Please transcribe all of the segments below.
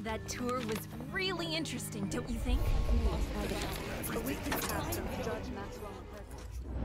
That tour was really interesting, don't you think? A weekly custom, Judge Maxwell on purpose.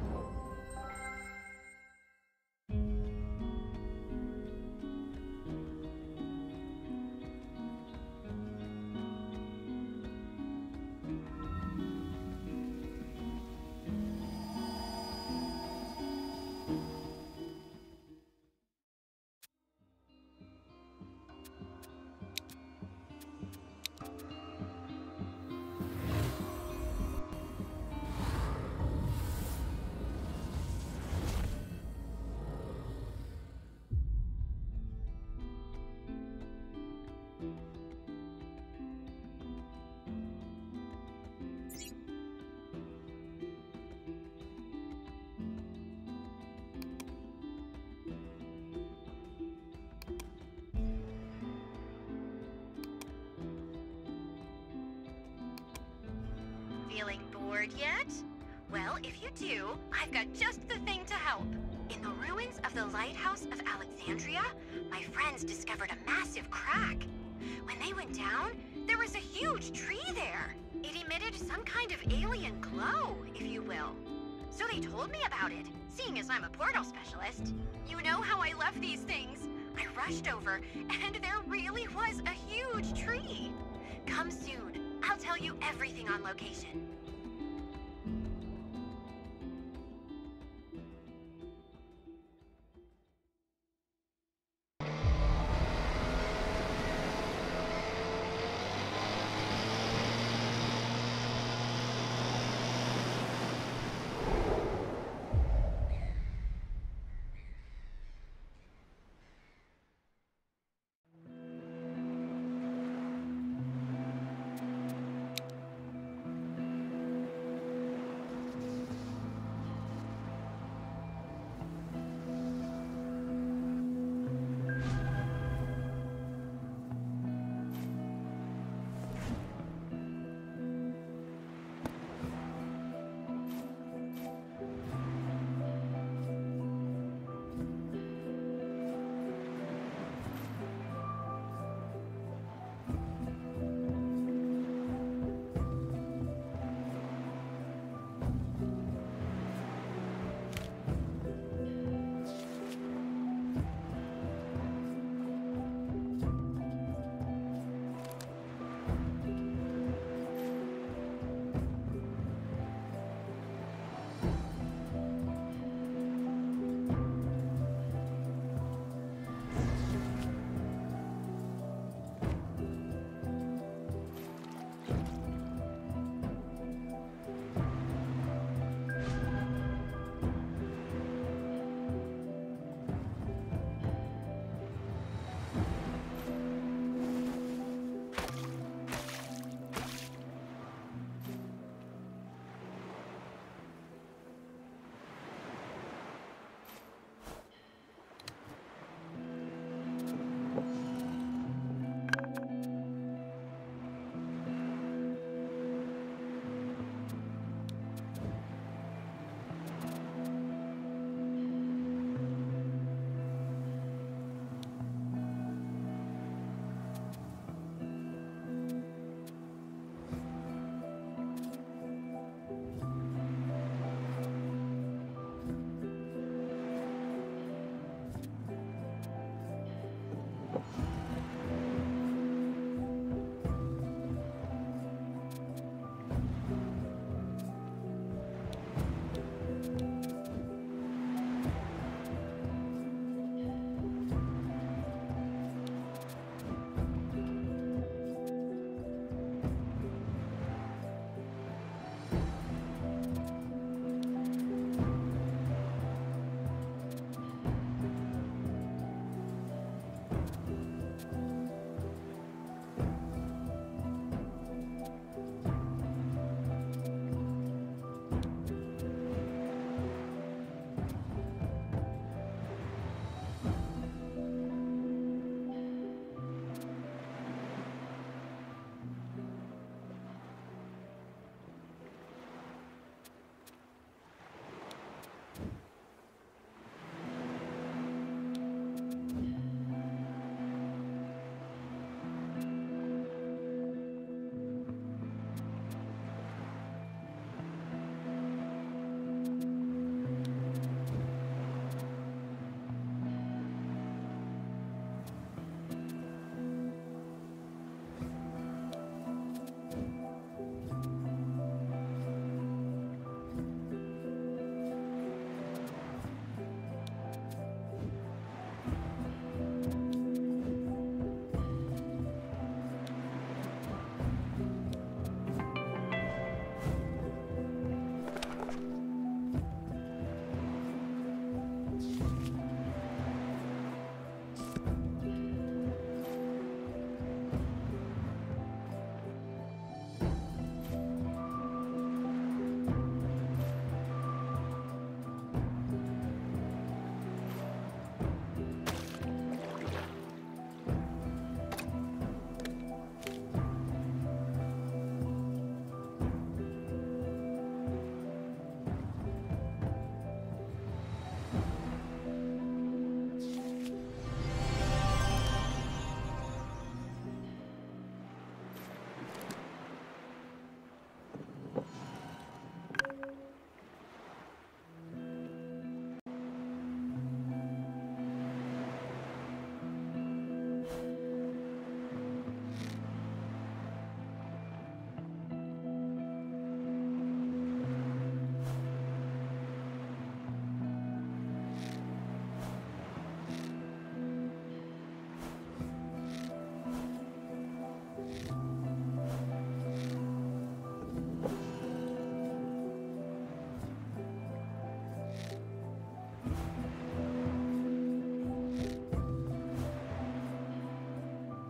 Feeling bored yet? Well, if you do, I've got just the thing to help. In the ruins of the Lighthouse of Alexandria, my friends discovered a massive crack. When they went down, there was a huge tree there. It emitted some kind of alien glow, if you will. So they told me about it, seeing as I'm a portal specialist. You know how I love these things. I rushed over, and there really was a huge tree. Come soon. I'll tell you everything on location.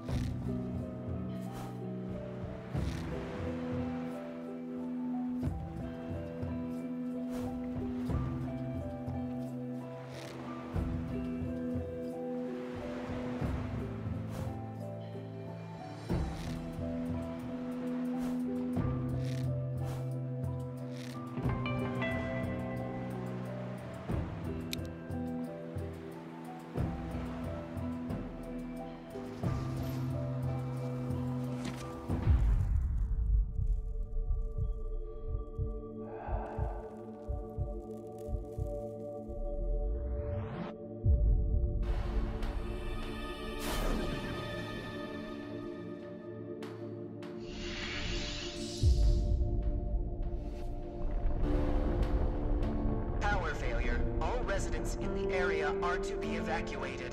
Residents in the area are to be evacuated.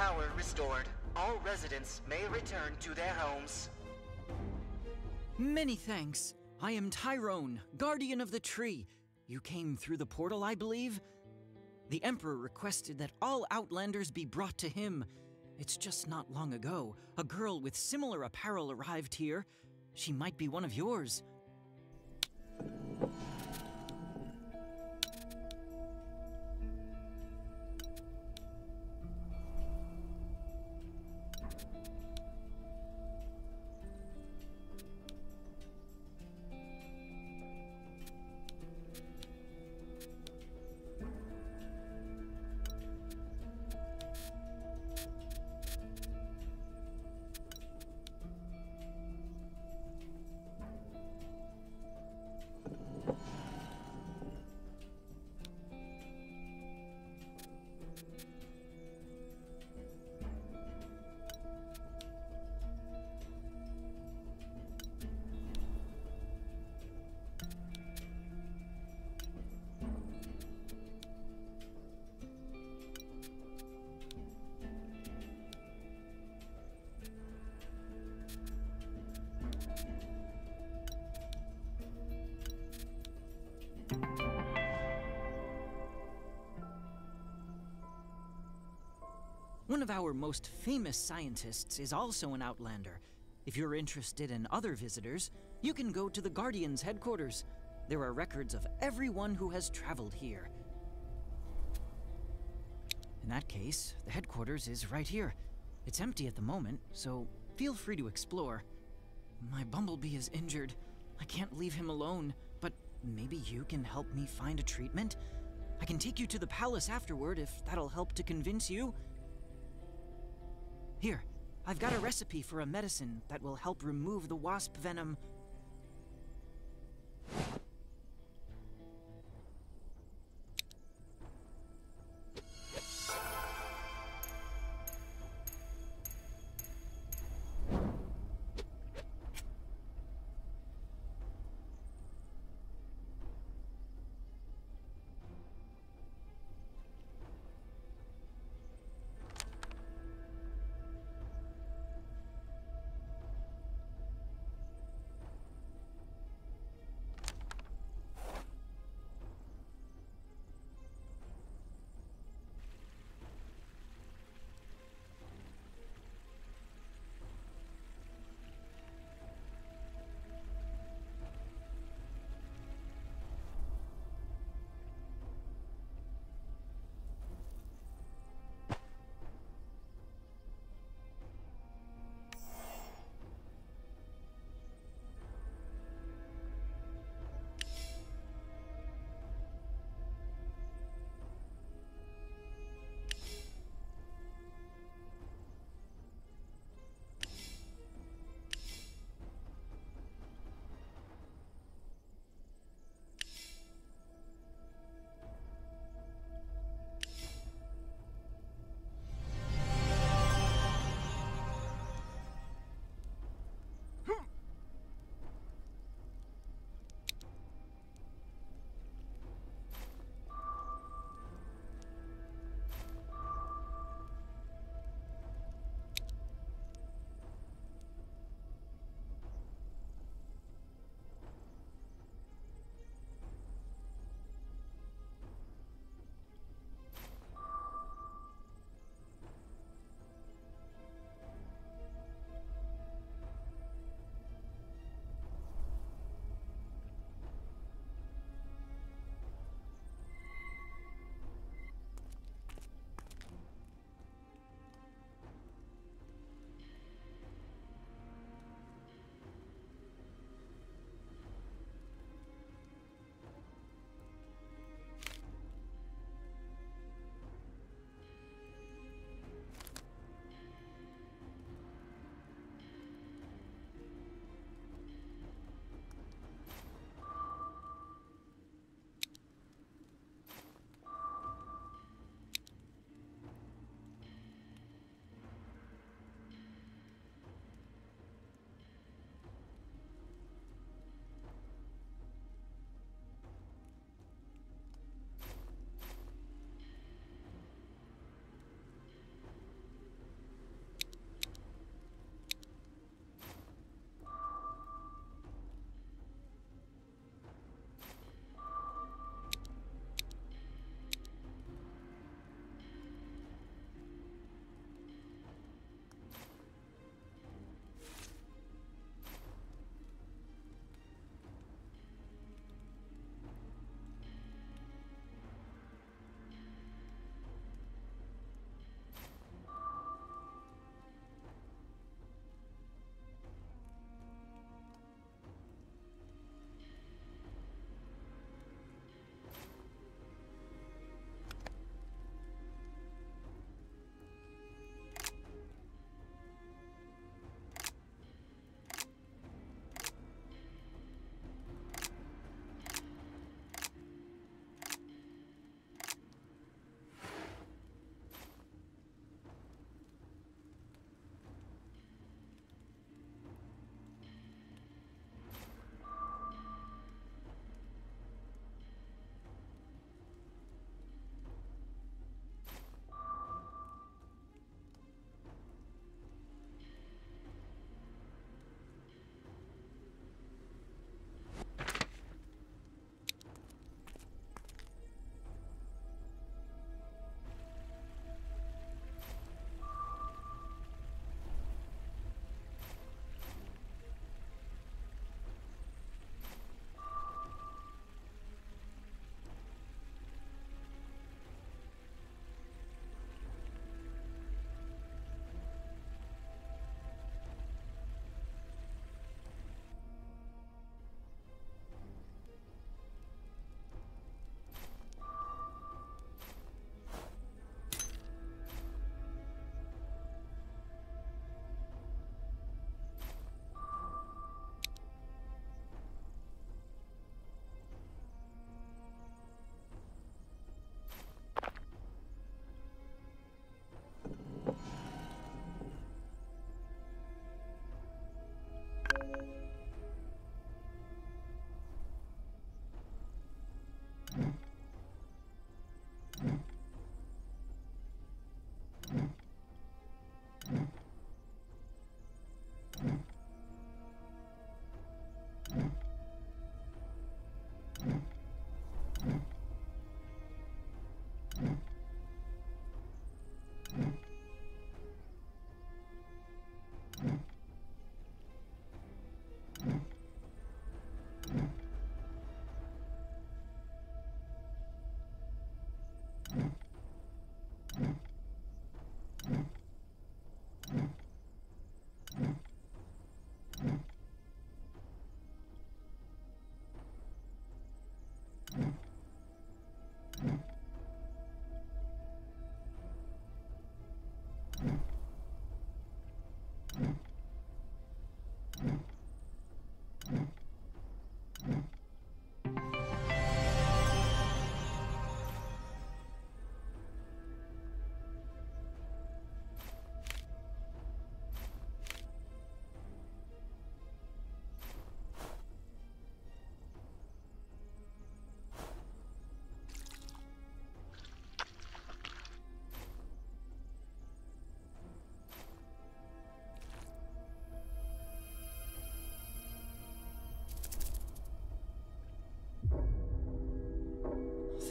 power restored. All residents may return to their homes. Many thanks. I am Tyrone, guardian of the tree. You came through the portal, I believe? The Emperor requested that all outlanders be brought to him. It's just not long ago, a girl with similar apparel arrived here. She might be one of yours. One of our most famous scientists is also an outlander. If you're interested in other visitors, you can go to the Guardian's headquarters. There are records of everyone who has traveled here. In that case, the headquarters is right here. It's empty at the moment, so feel free to explore. My bumblebee is injured. I can't leave him alone, but maybe you can help me find a treatment? I can take you to the palace afterward if that'll help to convince you. Here, I've got a recipe for a medicine that will help remove the wasp venom.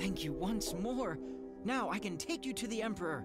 Thank you once more. Now I can take you to the Emperor.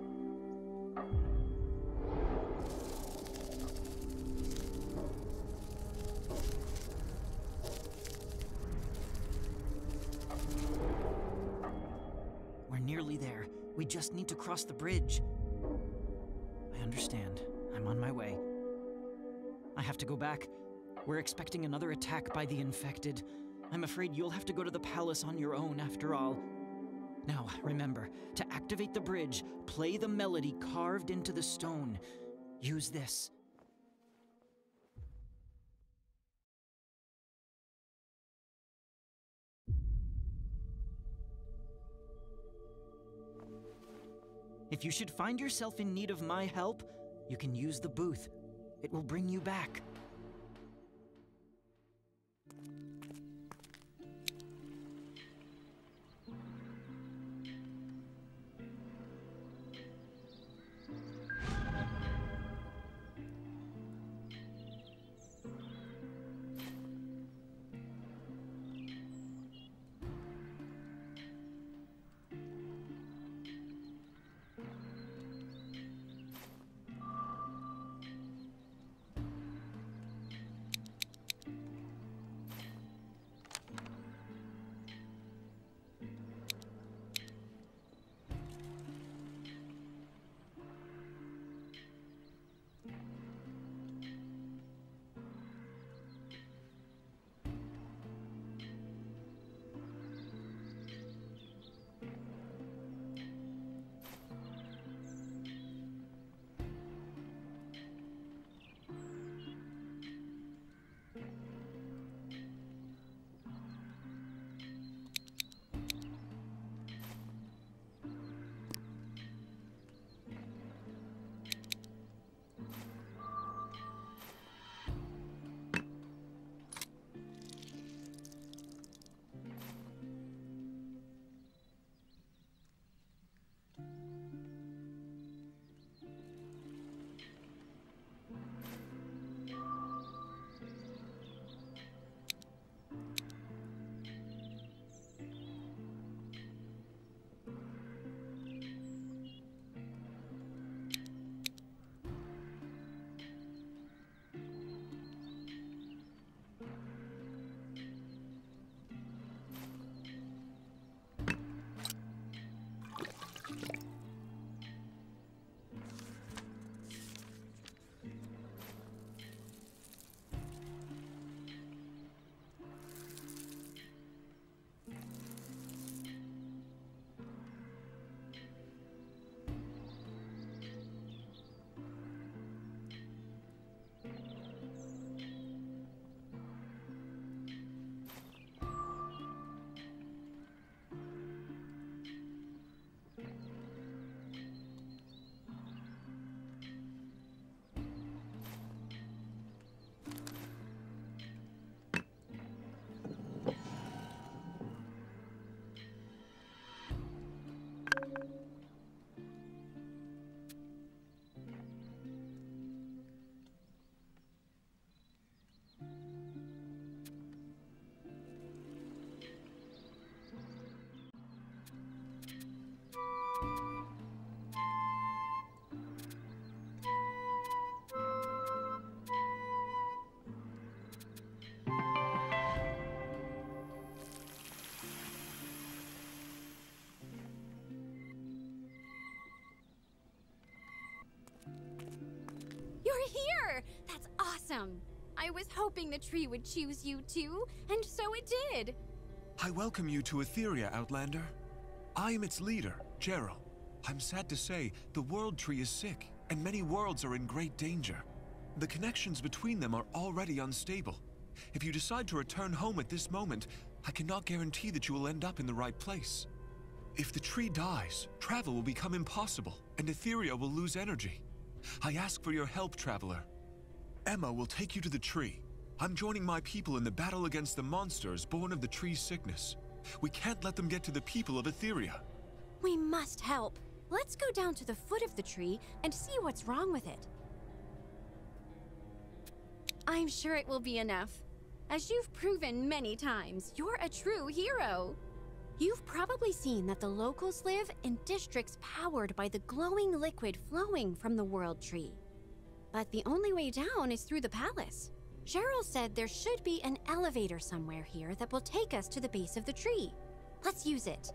We're nearly there. We just need to cross the bridge. I understand. I'm on my way. I have to go back. We're expecting another attack by the infected. I'm afraid you'll have to go to the palace on your own after all. Now, remember, to activate the bridge, play the melody carved into the stone. Use this. If you should find yourself in need of my help, you can use the booth. It will bring you back. That's awesome! I was hoping the tree would choose you too, and so it did! I welcome you to Etheria, Outlander. I am its leader, Gerald. I'm sad to say, the World Tree is sick, and many worlds are in great danger. The connections between them are already unstable. If you decide to return home at this moment, I cannot guarantee that you will end up in the right place. If the tree dies, travel will become impossible, and Etheria will lose energy. I ask for your help, Traveler. Emma will take you to the tree. I'm joining my people in the battle against the monsters born of the tree's sickness. We can't let them get to the people of Etheria. We must help. Let's go down to the foot of the tree and see what's wrong with it. I'm sure it will be enough. As you've proven many times, you're a true hero. You've probably seen that the locals live in districts powered by the glowing liquid flowing from the World Tree. But the only way down is through the palace. Cheryl said there should be an elevator somewhere here that will take us to the base of the tree. Let's use it.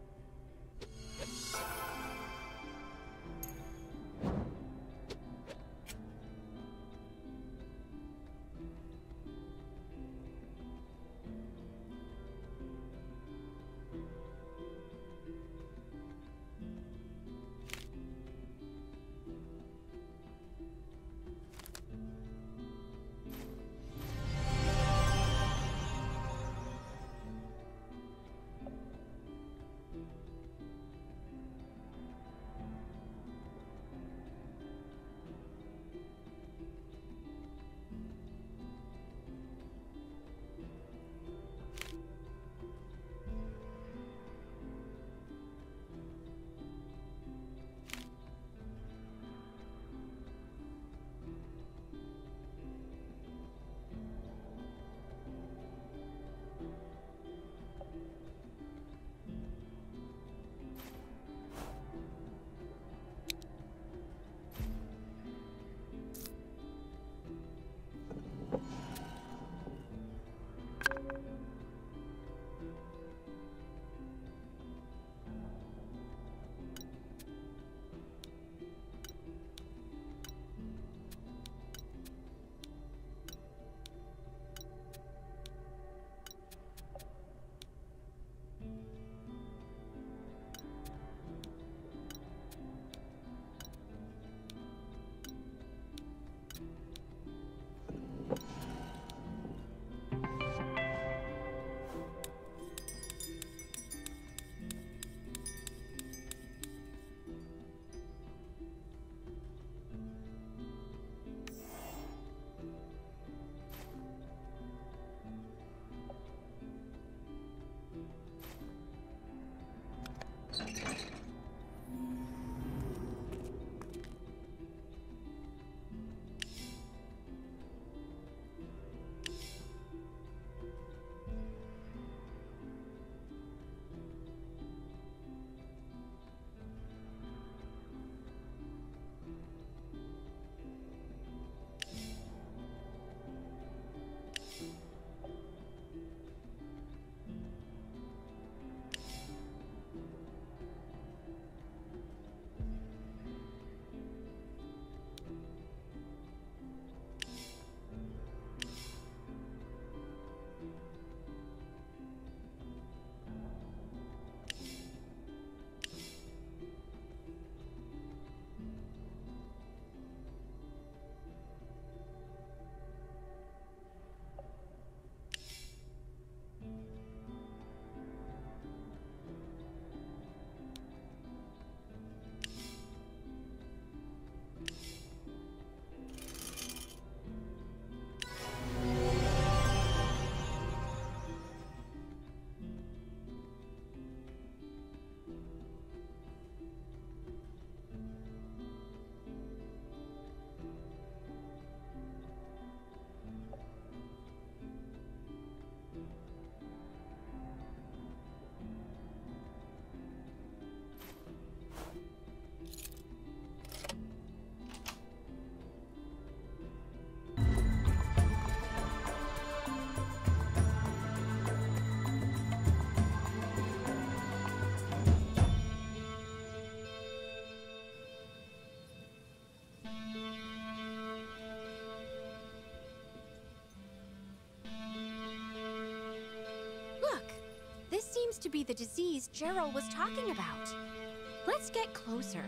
Seems to be the disease Gerald was talking about. Let's get closer.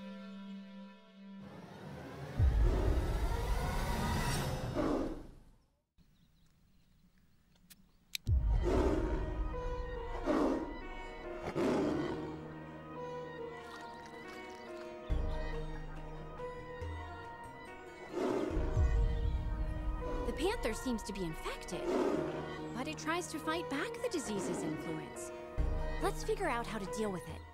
The panther seems to be infected, but it tries to fight back the disease's influence. Let's figure out how to deal with it.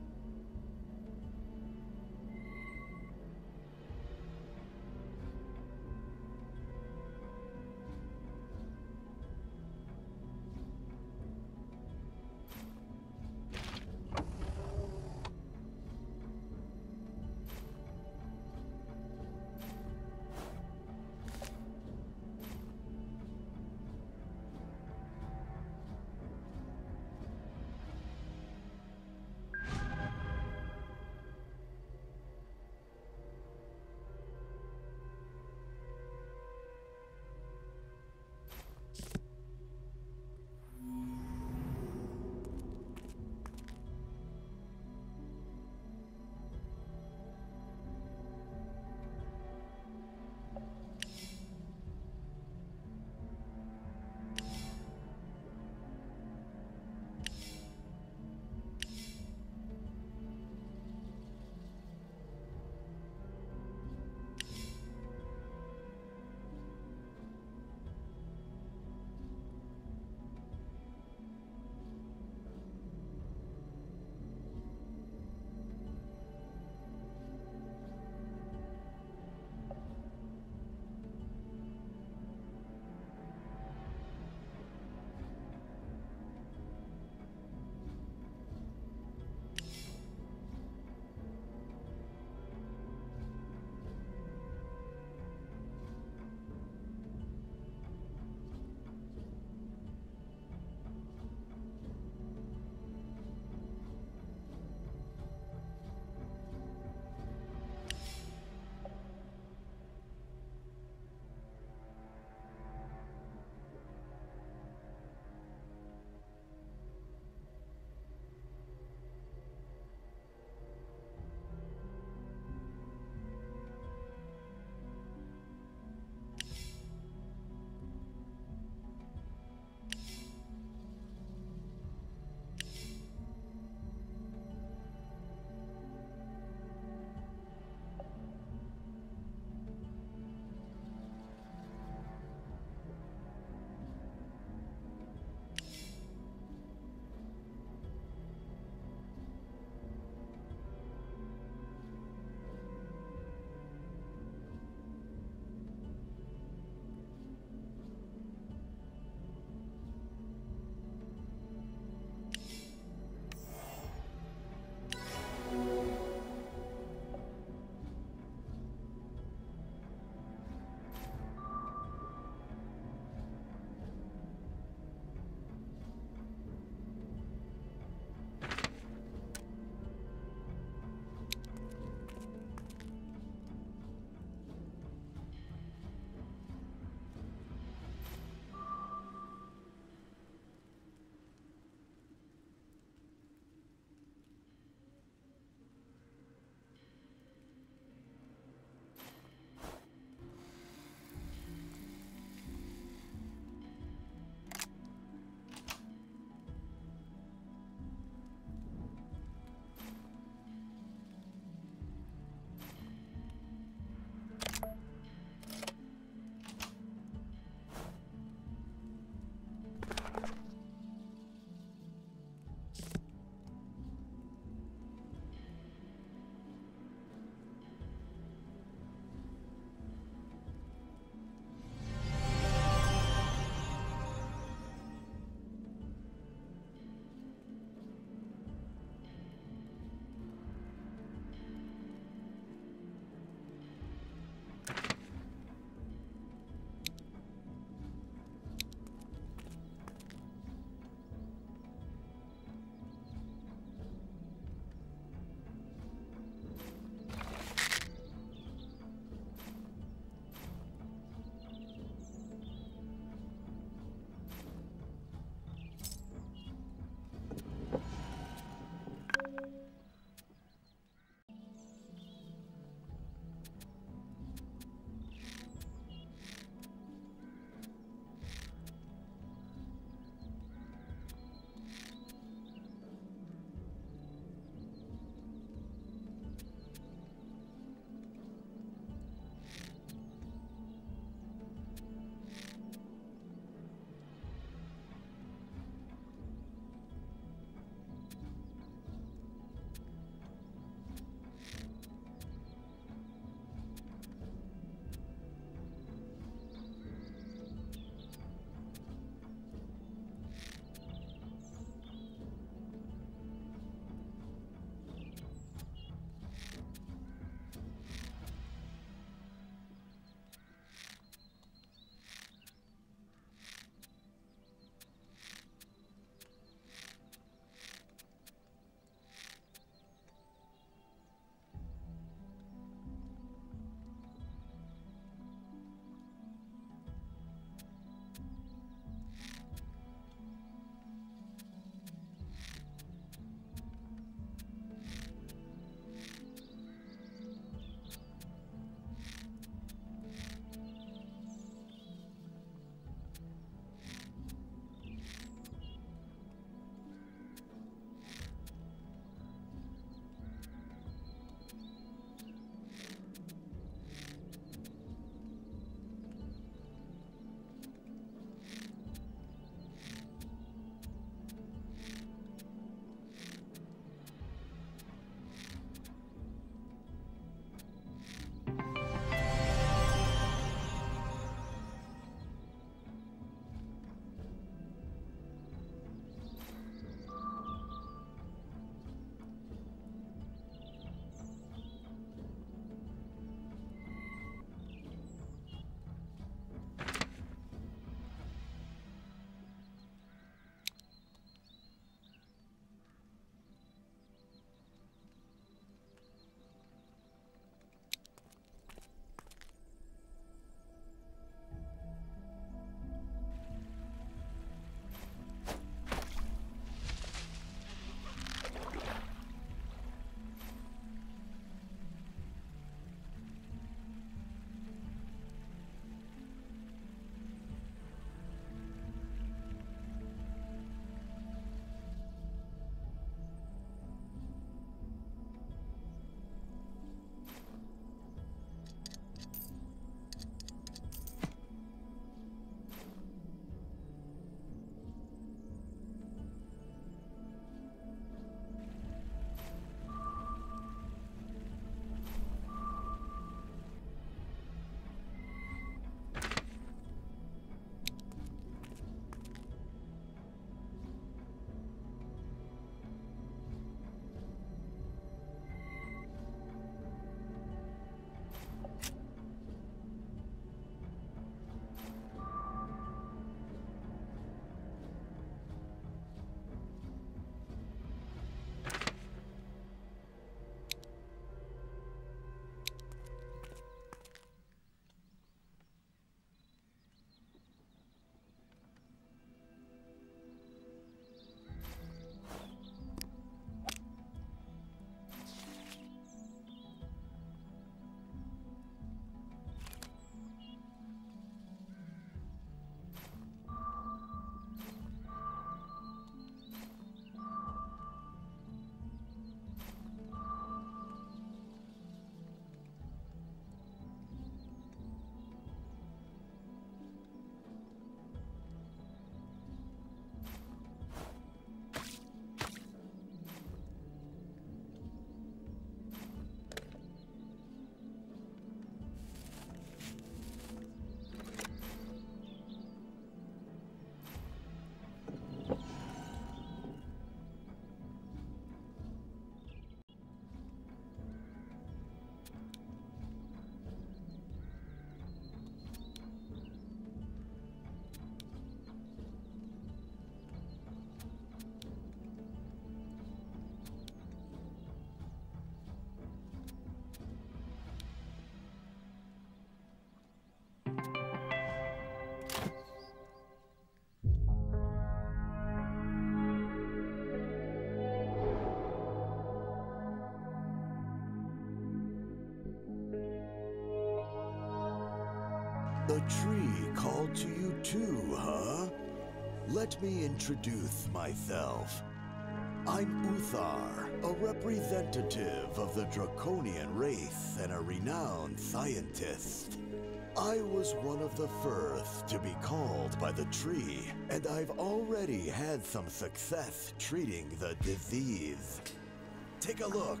The tree called to you too, huh? Let me introduce myself. I'm Uthar, a representative of the Draconian race and a renowned scientist. I was one of the first to be called by the tree, and I've already had some success treating the disease. Take a look.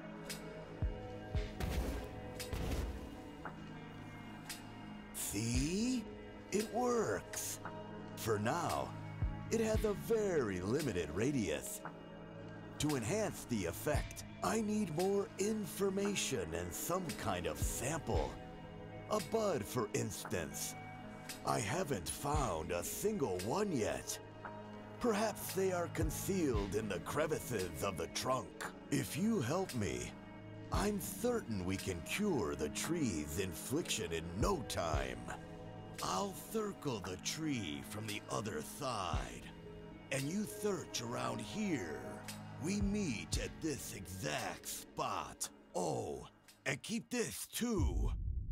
See? It works. For now, it has a very limited radius. To enhance the effect, I need more information and some kind of sample. A bud, for instance. I haven't found a single one yet. Perhaps they are concealed in the crevices of the trunk. If you help me, I'm certain we can cure the tree's infliction in no time. I'll circle the tree from the other side, and you search around here. We meet at this exact spot. Oh, and keep this too.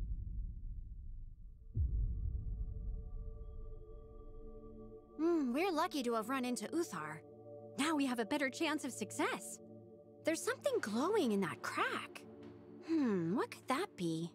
We're lucky to have run into Uthar. Now we have a better chance of success. There's something glowing in that crack. What could that be?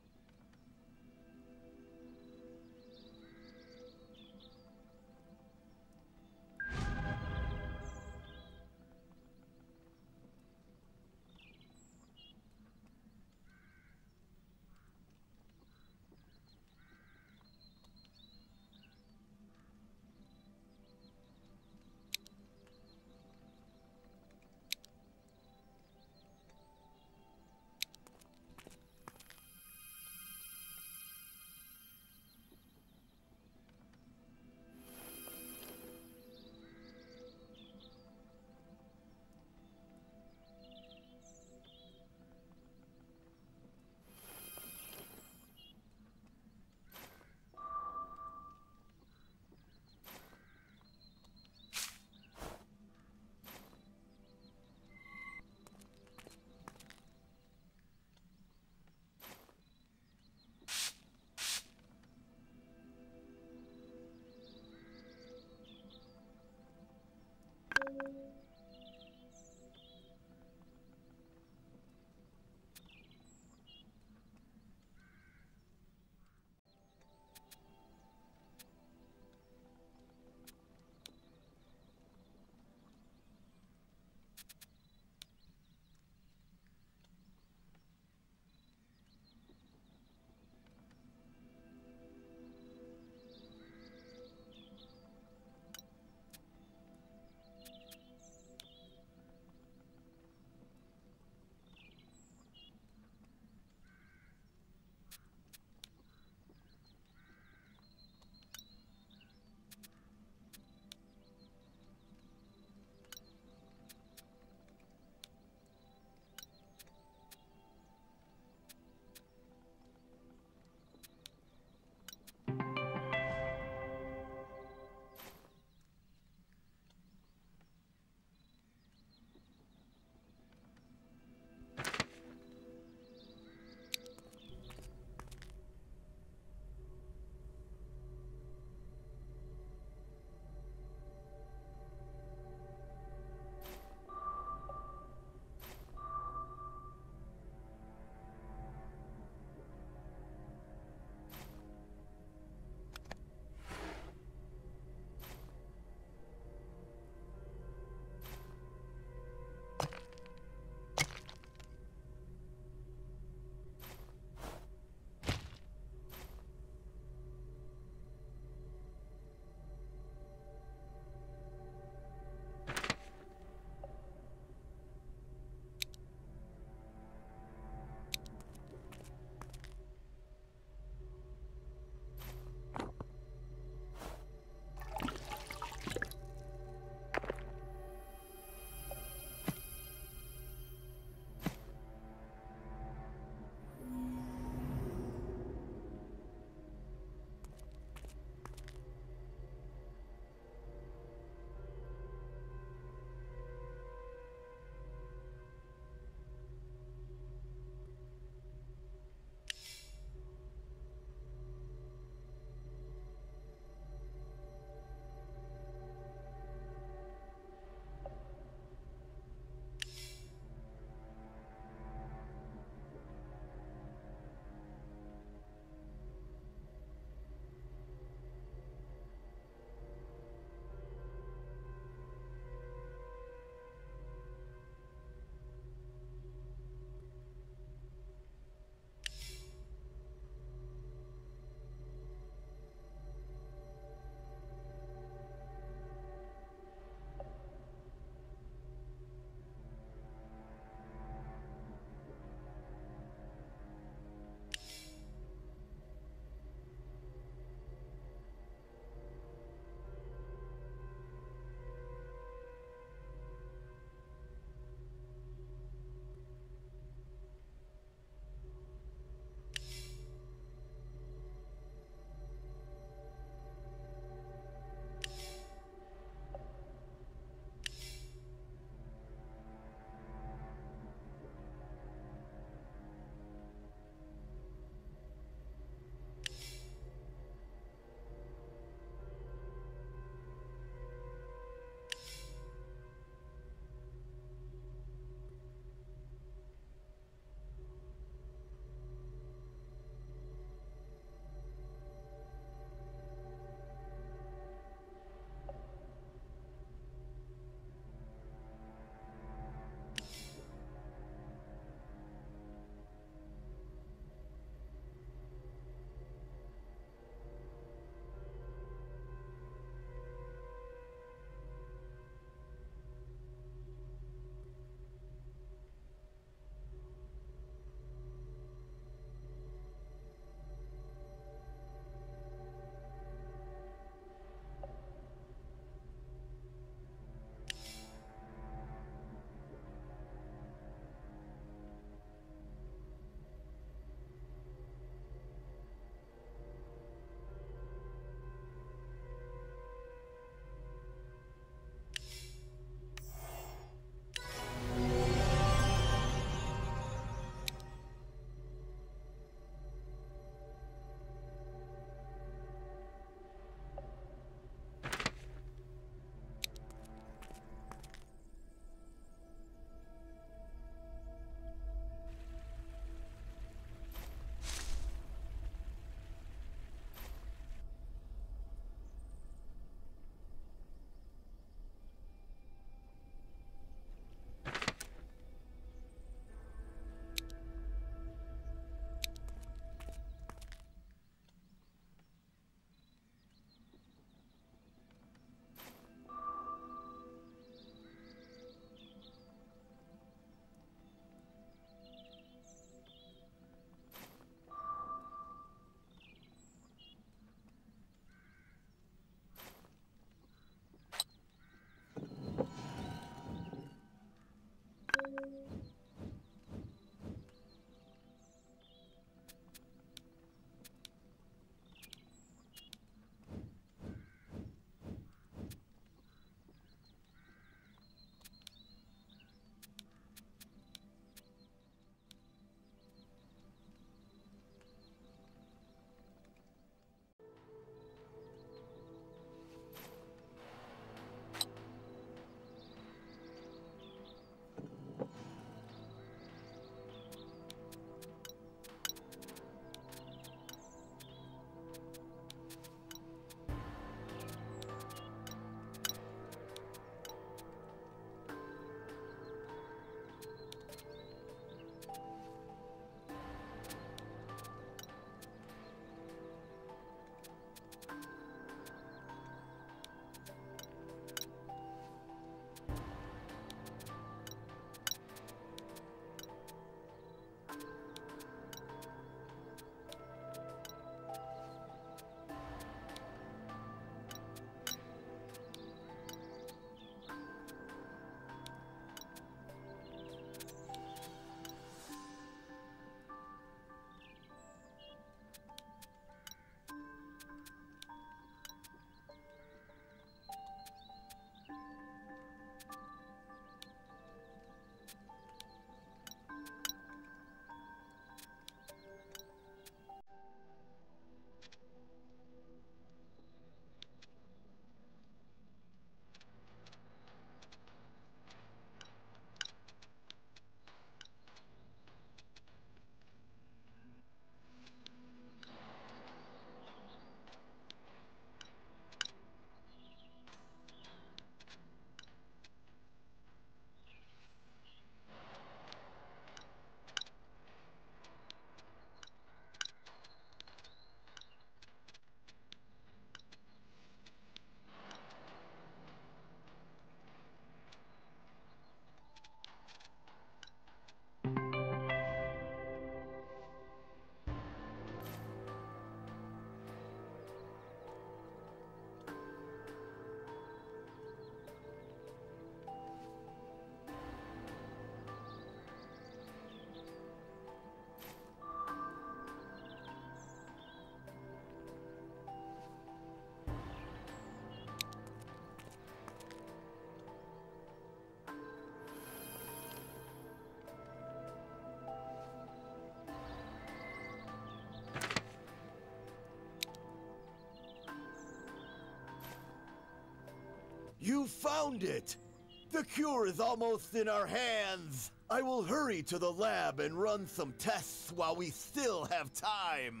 You found it! The cure is almost in our hands! I will hurry to the lab and run some tests while we still have time.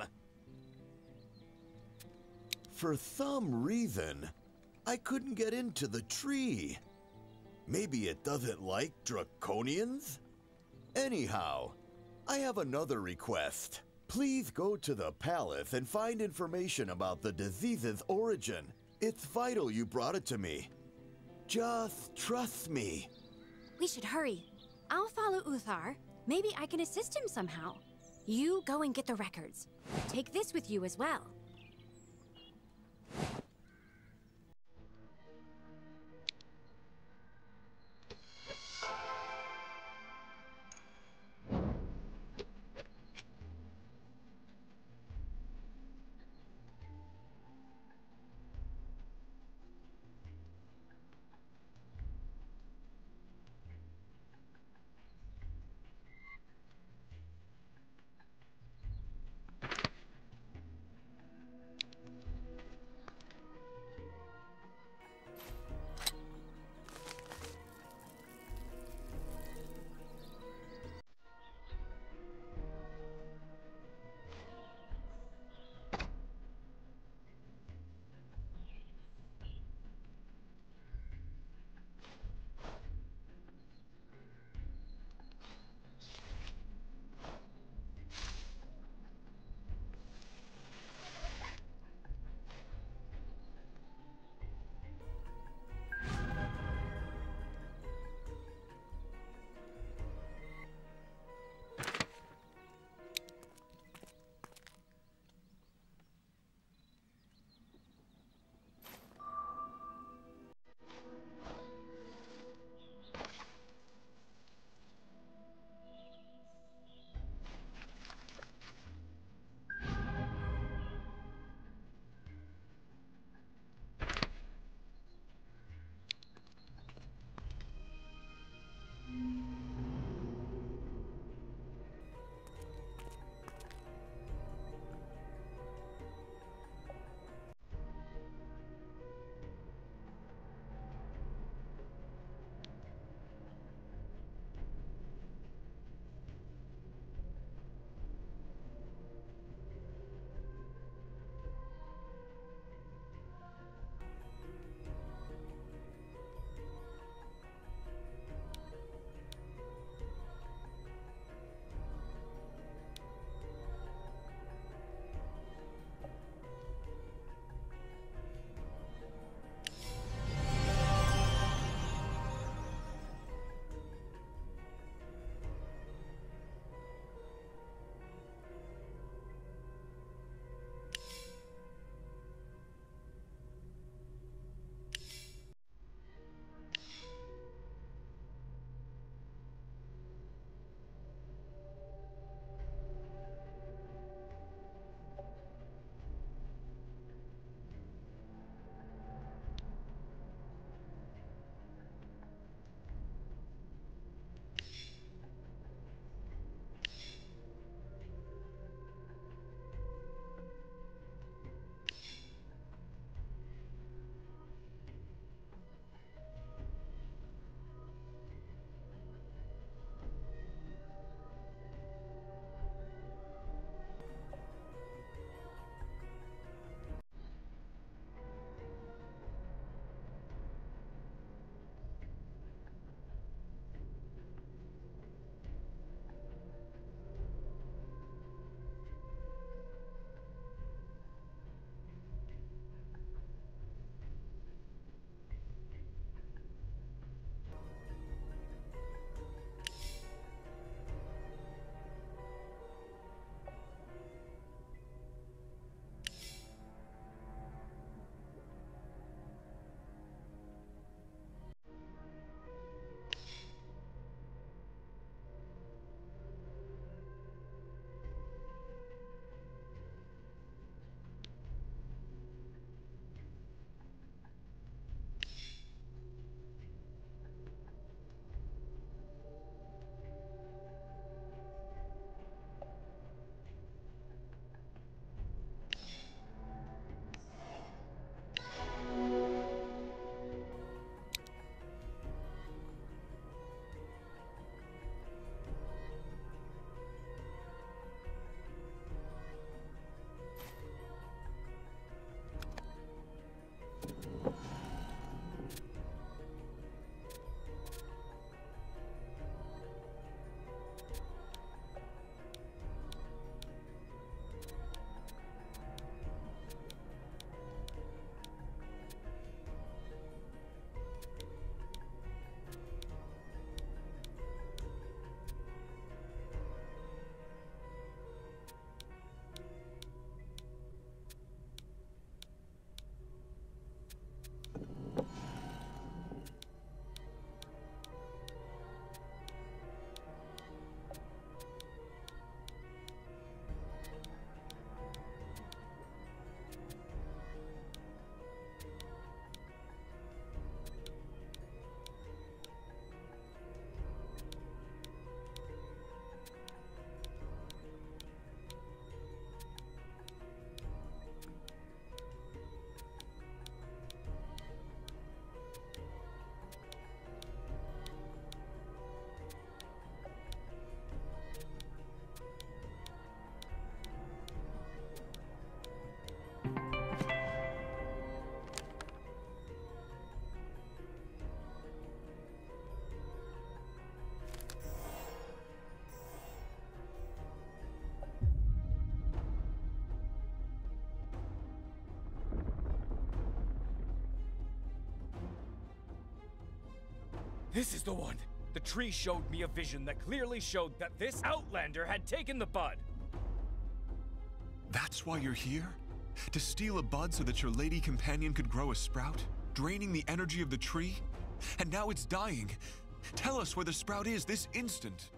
For some reason, I couldn't get into the tree. Maybe it doesn't like draconians? Anyhow, I have another request. Please go to the palace and find information about the disease's origin. It's vital you brought it to me. Just trust me. We should hurry. I'll follow Uthar. Maybe I can assist him somehow. You go and get the records. Take this with you as well. This is the one! The tree showed me a vision that clearly showed that this outlander had taken the bud. That's why you're here? To steal a bud so that your lady companion could grow a sprout? Draining the energy of the tree? And now it's dying. Tell us where the sprout is this instant.